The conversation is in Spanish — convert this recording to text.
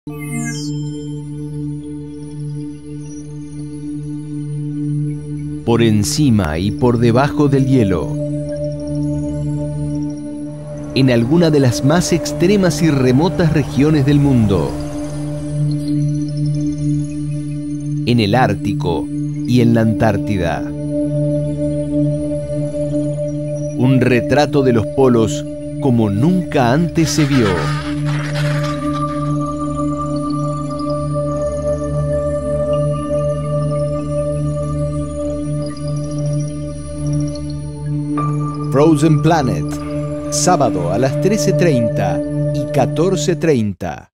Por encima y por debajo del hielo, en alguna de las más extremas y remotas regiones del mundo, en el Ártico y en la Antártida. Un retrato de los polos como nunca antes se vio. Frozen Planet, sábado a las 13:30 y 14:30.